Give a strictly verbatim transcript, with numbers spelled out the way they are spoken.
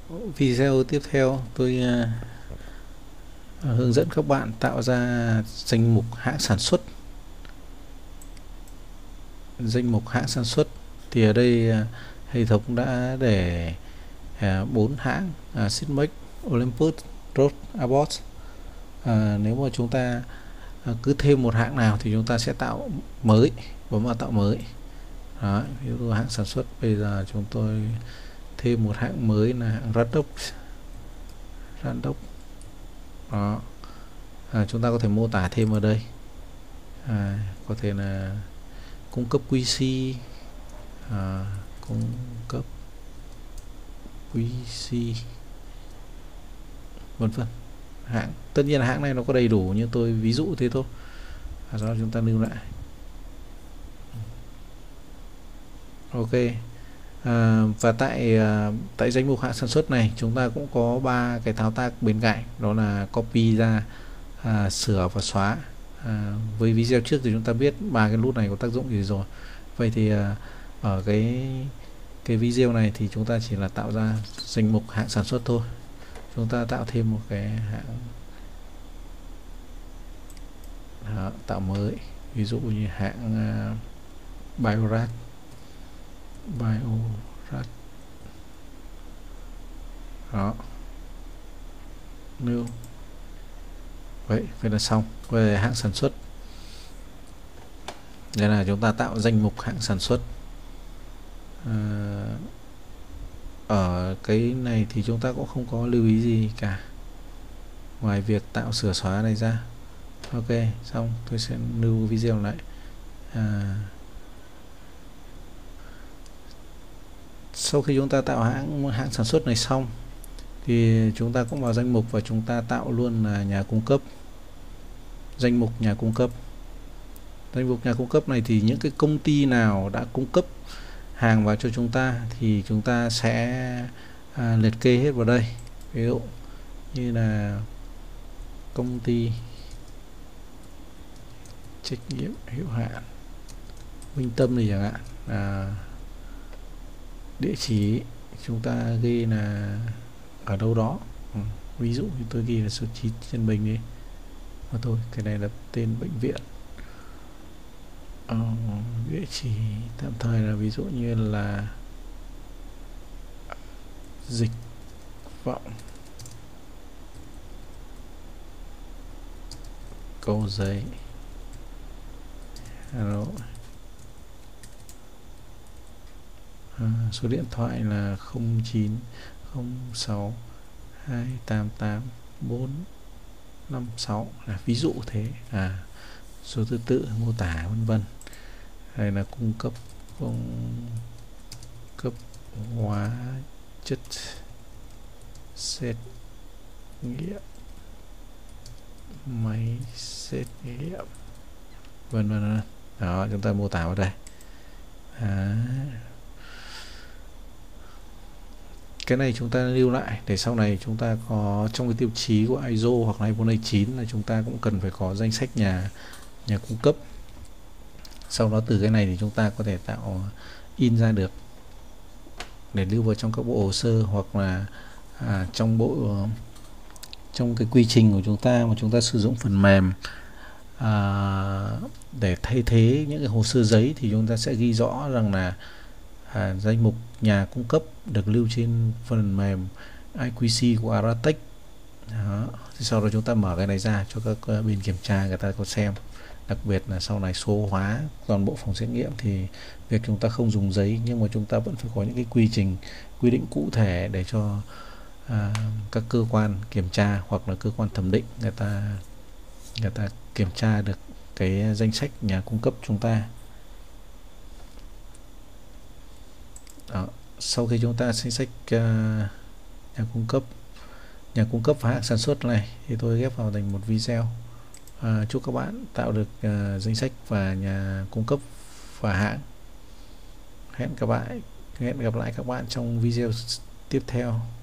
video tiếp theo tôi uh, hướng dẫn các bạn tạo ra danh mục hãng sản xuất. Danh mục hãng sản xuất thì ở đây uh, hệ thống đã để bốn uh, hãng uh, Sigmax, Olympus, Roche, Abbott. Uh, nếu mà chúng ta uh, cứ thêm một hãng nào thì chúng ta sẽ tạo mới, bấm vào tạo mới. Đó, ví dụ hãng sản xuất bây giờ chúng tôi thêm một hãng mới là hãng Radox. Radox. Đó. À, chúng ta có thể mô tả thêm ở đây, à, có thể là cung cấp quy xê, à, cung cấp quy xê, vân vân. Hãng, tất nhiên là hãng này nó có đầy đủ nhưng tôi ví dụ thế thôi. À, sau đó chúng ta lưu lại. Ok. À, và tại à, tại danh mục hãng sản xuất này chúng ta cũng có ba cái thao tác bên cạnh, đó là copy ra, à, sửa và xóa. À, với video trước thì chúng ta biết ba cái nút này có tác dụng gì rồi. Vậy thì à, ở cái cái video này thì chúng ta chỉ là tạo ra danh mục hãng sản xuất thôi. Chúng ta tạo thêm một cái hãng, đó, tạo mới, ví dụ như hãng uh, Bio-Rad. Bio-Rad. Đó, new. Vậy vậy là xong về hãng sản xuất. Đây là chúng ta tạo danh mục hãng sản xuất. À, ở cái này thì chúng ta cũng không có lưu ý gì cả ngoài việc tạo sửa xóa này ra. Ok, xong tôi sẽ lưu video lại. À, sau khi chúng ta tạo hãng hãng sản xuất này xong thì chúng ta cũng vào danh mục và chúng ta tạo luôn là nhà cung cấp. Danh mục nhà cung cấp. Danh mục nhà cung cấp này thì những cái công ty nào đã cung cấp hàng vào cho chúng ta thì chúng ta sẽ à, liệt kê hết vào đây. Ví dụ như là công ty trách nhiệm hữu hạn Minh Tâm này chẳng hạn, à, địa chỉ chúng ta ghi là ở đâu đó. Ừ, ví dụ như tôi ghi là số chín Trần Bình đi và thôi, cái này là tên bệnh viện. Ờ, địa chỉ tạm thời là ví dụ như là Dịch Vọng Cầu Giấy, Hà Nội. À, số điện thoại là không chín không sáu hai tám tám bốn năm sáu, là ví dụ thế. À, số thứ tự mô tả vân vân. Đây là cung cấp cung cấp hóa chất xét nghiệm, máy xét nghiệm, vân vân. Đó, chúng ta mô tả vào đây. À, cái này chúng ta lưu lại để sau này chúng ta có trong cái tiêu chí của i ét o hoặc là iPhone chín là chúng ta cũng cần phải có danh sách nhà nhà cung cấp. Sau đó từ cái này thì chúng ta có thể tạo in ra được để lưu vào trong các bộ hồ sơ hoặc là à, trong bộ trong cái quy trình của chúng ta mà chúng ta sử dụng phần mềm à, để thay thế những cái hồ sơ giấy thì chúng ta sẽ ghi rõ rằng là à, danh mục nhà cung cấp được lưu trên phần mềm i quy xê của Aratech. Đó. Sau đó chúng ta mở cái này ra cho các bên kiểm tra người ta có xem. Đặc biệt là sau này số hóa toàn bộ phòng xét nghiệm thì việc chúng ta không dùng giấy nhưng mà chúng ta vẫn phải có những cái quy trình quy định cụ thể để cho à, các cơ quan kiểm tra hoặc là cơ quan thẩm định người ta người ta kiểm tra được cái danh sách nhà cung cấp chúng ta. Đó. Sau khi chúng ta danh sách uh, nhà cung cấp nhà cung cấp và hãng sản xuất này thì tôi ghép vào thành một video. À, chúc các bạn tạo được uh, danh sách và nhà cung cấp và hãng. Hẹn các bạn hẹn gặp lại các bạn trong video tiếp theo.